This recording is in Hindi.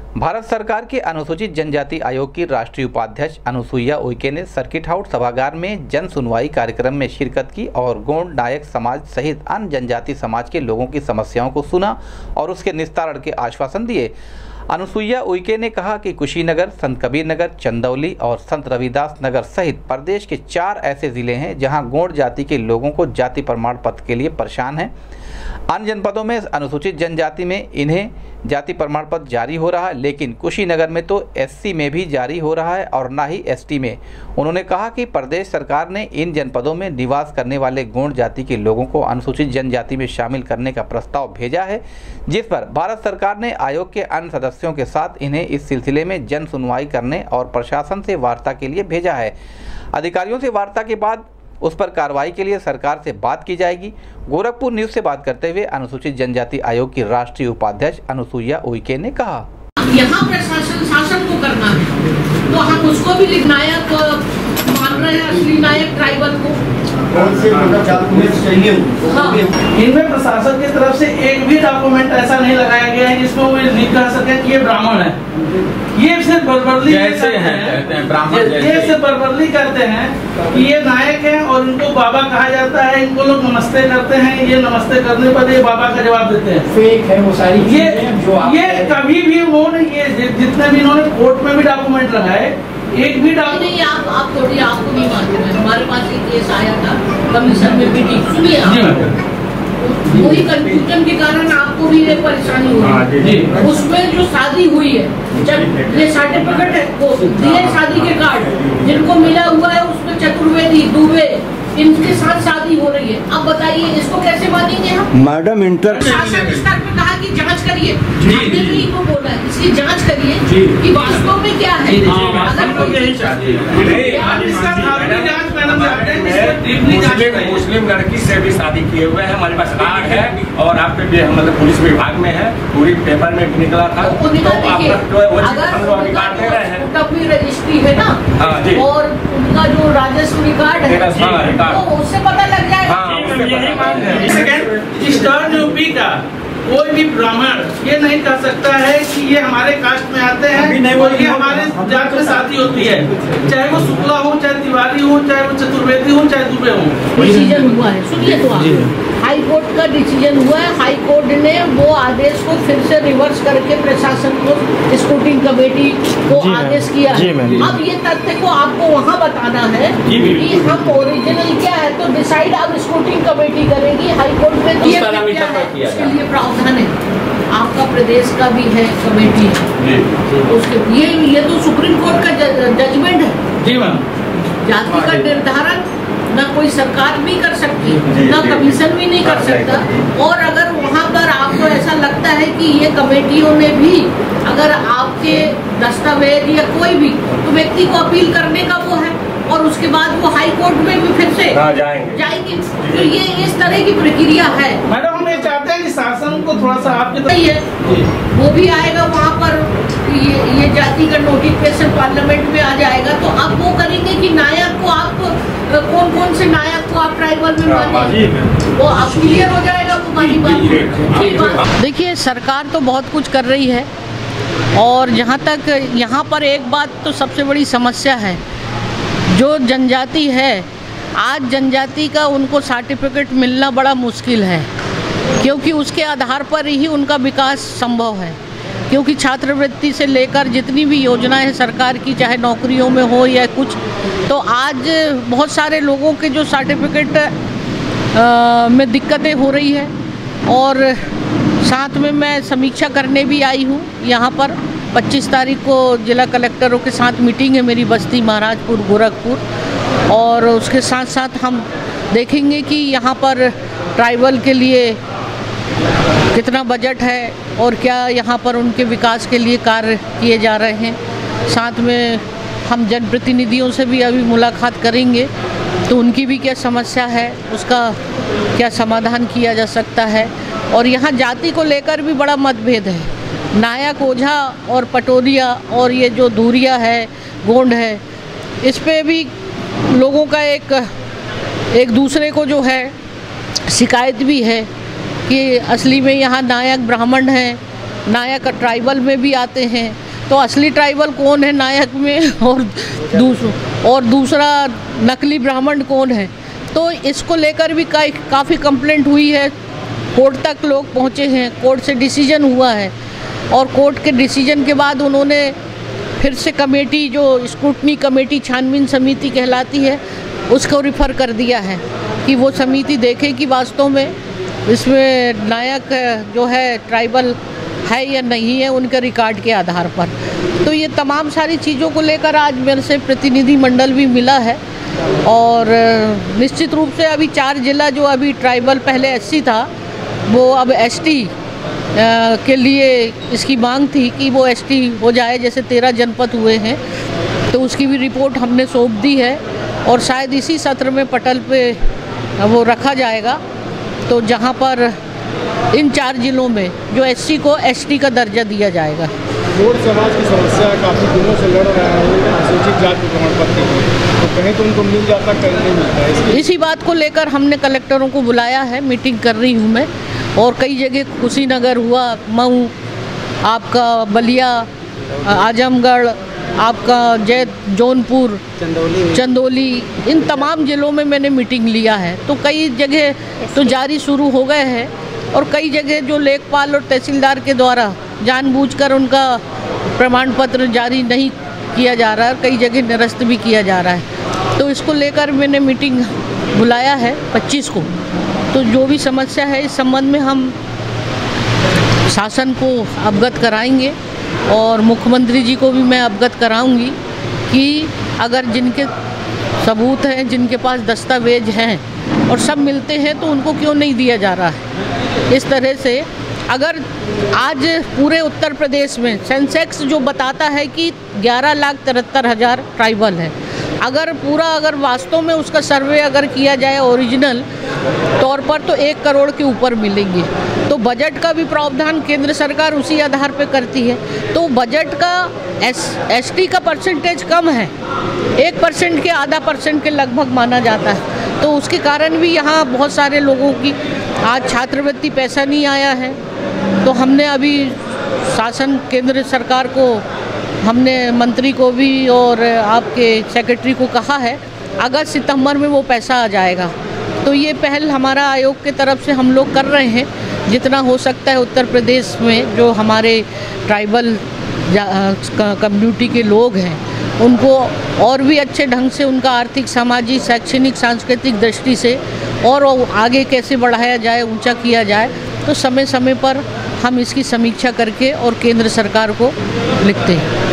भारत सरकार के अनुसूचित जनजाति आयोग की राष्ट्रीय उपाध्यक्ष अनुसुईया उइके ने सर्किट हाउस सभागार में जन सुनवाई कार्यक्रम में शिरकत की और गोंड नायक समाज सहित अन्य जनजाति समाज के लोगों की समस्याओं को सुना और उसके निस्तारण के आश्वासन दिए। अनुसुईया उइके ने कहा कि कुशीनगर, संत कबीर नगर, चंदौली और संत रविदास नगर सहित प्रदेश के 4 ऐसे जिले हैं जहां गोंड जाति के लोगों को जाति प्रमाण पत्र के लिए परेशान हैं। अन्य जनपदों में अनुसूचित जनजाति में इन्हें जाति प्रमाण पत्र जारी हो रहा है, लेकिन कुशीनगर में तो एससी में भी जारी हो रहा है और ना ही एसटी में। उन्होंने कहा कि प्रदेश सरकार ने इन जनपदों में निवास करने वाले गोंड जाति के लोगों को अनुसूचित जनजाति में शामिल करने का प्रस्ताव भेजा है, जिस पर भारत सरकार ने आयोग के अन्य सदस्यों के साथ इन्हें इस सिलसिले में जन सुनवाई करने और प्रशासन से वार्ता के लिए भेजा है। अधिकारियों से वार्ता के बाद उस पर कार्रवाई के लिए सरकार से बात की जाएगी। गोरखपुर न्यूज़ से बात करते हुए अनुसूचित जनजाति आयोग की राष्ट्रीय उपाध्यक्ष अनुसुईया उइके ने कहा, यहाँ प्रशासन शासन को करना है, तो हम उसको भी नायक मान रहे हैं, असली नायक ट्राइबल को। इनमें प्रशासन की तरफ से एक भी डॉक्यूमेंट ऐसा नहीं लगाया गया है जिसमें वो लिख कर सके कि ये ब्राह्मण है। ये सिर्फ बरबरली करते हैं कि ये नायक है और इनको बाबा कहा जाता है। इनको लोग नमस्ते करते हैं, ये नमस्ते करने पर ये बाबा का जवाब देते हैं। फेक है वो सारी ये कभी भी उन्होंने ये जितने भी इन्होंने कोर्ट में भी डॉक्यूमेंट लगाए, एक भी नहीं, आप थोड़ी आपको नहीं मानते हैं। हमारे पास एक केस आया था कमीशन में भी, सुनिए आप, वही कंफ्यूजन के कारण आपको भी ये परेशानी हुई। उसमें जो शादी हुई है, जब ये सर्टिफिकेट है वो दिए शादी के कार्ड जिनको मिला हुआ है, उसमें चतुर्वेदी, दुबे, इनके साथ शादी हो रही है। अब बताइए इसको कैसे मानेंगे हम? मैडम इंटर शासन स्तर पे कहा कि जांच करिए, आपने भी इनको बोला है इसकी जांच करिए कि वास्तव में क्या है। मुस्लिम लड़की से भी शादी किए हुए हैं, हमारे पास कार्ड है और आपके भी मतलब पुलिस विभाग में है, पूरी पेपर में निकला था। रजिस्ट्री है ना, और उनका जो राजस्व रिकॉर्ड है तो उससे पता लग जाएगा। ईस्टर्न यूपी का कोई भी ब्राह्मण ये नहीं कह सकता है कि ये हमारे कास्ट में आते हैं और ये हमारे जात में शादी होती है, चाहे वो शुक्ला हो, चाहे तिवारी हो, चाहे वो चतुर्वेदी हो, चाहे दुबे हो। डिसीजन हुआ है, सुनिए तो आप, हाई कोर्ट का डिसीजन हुआ है। हाई कोर्ट ने वो आदेश को फिर से रिवर्स करके प्रशासन को, स्क्रूटिनी कमेटी को आदेश किया है। अब ये तथ्य को आपको वहाँ बताना है कि हम ओरिजिनल क्या है, तो डिसाइड अब स्क्रूटिनी कमेटी करेगी। हाई कोर्ट में इसके लिए प्रावधान है, आपका प्रदेश का भी है कमेटी है, उसके ये तो सुप्रीम कोर्ट का जजमेंट है जी मैम। जाति का निर्धारण ना कोई सरकार भी कर सकती, ना कमीशन भी नहीं कर सकता। और अगर वहाँ पर आपको ऐसा लगता है कि ये कमेटियों ने भी अगर आपके दस्तावेज या कोई भी, तो व्यक्ति को अपील करने का वो है और उसके बाद वो हाई कोर्ट में भी फिर से जाएंगे। तो ये इस तरह की प्रक्रिया है। मैडम हम ये चाहते हैं कि शासन को थोड़ा सा आपके सही है, वो भी आएगा वहाँ पर, ये जाति का नोटिफिकेशन पार्लियामेंट में आ जाएगा। तो अब वो करेंगे कि नायक को आप कौन कौन से नायक को आप ट्राइबल में माने, वो अब क्लियर हो जाएगा वो वाली बात। देखिए सरकार तो बहुत कुछ कर रही है और जहाँ तक यहाँ पर एक बात तो सबसे बड़ी समस्या है, जो जनजाति है आज जनजाति का उनको सर्टिफिकेट मिलना बड़ा मुश्किल है, क्योंकि उसके आधार पर ही उनका विकास संभव है। क्योंकि छात्रवृत्ति से लेकर जितनी भी योजनाएं हैं सरकार की, चाहे नौकरियों में हो या कुछ, तो आज बहुत सारे लोगों के जो सर्टिफिकेट में दिक्कतें हो रही है। और साथ में मैं समीक्षा करने भी आई हूँ यहाँ पर। 25 तारीख को जिला कलेक्टरों के साथ मीटिंग है मेरी, बस्ती, महाराजपुर, गोरखपुर, और उसके साथ साथ हम देखेंगे कि यहाँ पर ट्राइबल के लिए कितना बजट है और क्या यहाँ पर उनके विकास के लिए कार्य किए जा रहे हैं। साथ में हम जनप्रतिनिधियों से भी अभी मुलाकात करेंगे, तो उनकी भी क्या समस्या है, उसका क्या समाधान किया जा सकता है। और यहाँ जाति को लेकर भी बड़ा मतभेद है, नायक, ओझा और पटोरिया और ये जो धूरिया है, गोंड है, इस पे भी लोगों का एक दूसरे को जो है शिकायत भी है कि असली में यहाँ नायक ब्राह्मण हैं नायक ट्राइबल में भी आते हैं, तो असली ट्राइबल कौन है नायक में और दूसरा नकली ब्राह्मण कौन है। तो इसको लेकर भी काफ़ी कंप्लेंट हुई है, कोर्ट तक लोग पहुँचे हैं, कोर्ट से डिसीजन हुआ है और कोर्ट के डिसीजन के बाद उन्होंने फिर से कमेटी, जो स्क्रूटनी कमेटी छानबीन समिति कहलाती है, उसको रिफ़र कर दिया है कि वो समिति देखे कि वास्तव में इसमें नायक जो है ट्राइबल है या नहीं है उनके रिकॉर्ड के आधार पर। तो ये तमाम सारी चीज़ों को लेकर आज मेरे से प्रतिनिधि मंडल भी मिला है और निश्चित रूप से अभी 4 जिला जो अभी ट्राइबल पहले SC था वो अब ST के लिए इसकी मांग थी कि वो ST हो जाए, जैसे 13 जनपद हुए हैं, तो उसकी भी रिपोर्ट हमने सौंप दी है और शायद इसी सत्र में पटल पे वो रखा जाएगा। तो जहाँ पर इन 4 जिलों में जो SC को ST का दर्जा दिया जाएगा। गोंड समाज की समस्या काफ़ी दिनों से लड़ रहा है अनुसूचित जाति प्रमाण पत्र की, तो कहीं तो उनको मिल जाता, कहीं नहीं मिलता है। इसी बात को लेकर हमने कलेक्टरों को बुलाया है, मीटिंग कर रही हूँ मैं, और कई जगह कुशीनगर हुआ, मऊ, आपका बलिया, आजमगढ़, आपका जौनपुर, चंदौली, इन तमाम ज़िलों में मैंने मीटिंग लिया है। तो कई जगह तो जारी शुरू हो गए हैं और कई जगह जो लेखपाल और तहसीलदार के द्वारा जानबूझकर उनका प्रमाण पत्र जारी नहीं किया जा रहा है, कई जगह निरस्त भी किया जा रहा है। तो इसको लेकर मैंने मीटिंग बुलाया है 25 को। तो जो भी समस्या है इस संबंध में हम शासन को अवगत कराएंगे और मुख्यमंत्री जी को भी मैं अवगत कराऊंगी कि अगर जिनके सबूत हैं, जिनके पास दस्तावेज हैं और सब मिलते हैं तो उनको क्यों नहीं दिया जा रहा है। इस तरह से अगर आज पूरे उत्तर प्रदेश में सेंसेक्स जो बताता है कि 11,73,000 ट्राइबल है, अगर वास्तव में उसका सर्वे अगर किया जाए ओरिजिनल तौर पर तो 1 करोड़ के ऊपर मिलेंगे। तो बजट का भी प्रावधान केंद्र सरकार उसी आधार पर करती है। तो बजट का ST का परसेंटेज कम है, 1% के आधा % के लगभग माना जाता है। तो उसके कारण भी यहाँ बहुत सारे लोगों की आज छात्रवृत्ति पैसा नहीं आया है। तो हमने अभी शासन केंद्र सरकार को, हमने मंत्री को भी और आपके सेक्रेटरी को कहा है अगस्त सितंबर में वो पैसा आ जाएगा। तो ये पहल हमारा आयोग के तरफ से हम लोग कर रहे हैं, जितना हो सकता है उत्तर प्रदेश में जो हमारे ट्राइबल कम्युनिटी के लोग हैं उनको और भी अच्छे ढंग से उनका आर्थिक, सामाजिक, शैक्षणिक, सांस्कृतिक दृष्टि से और आगे कैसे बढ़ाया जाए, ऊंचा किया जाए। तो समय समय पर हम इसकी समीक्षा करके और केंद्र सरकार को लिखते हैं।